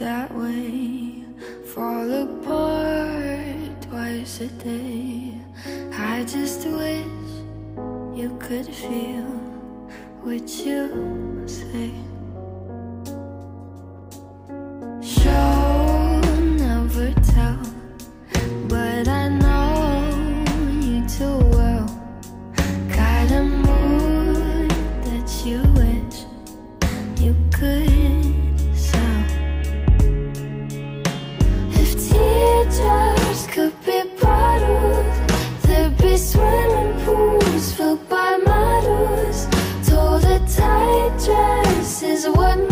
that way, fall apart twice a day. I just wish you could feel what you say. Show, never tell, but I know you too well. Got a mood that you wish you could sell. If teardrops could be bottled, there'd be swimming pools filled by models. Told a tight dress is what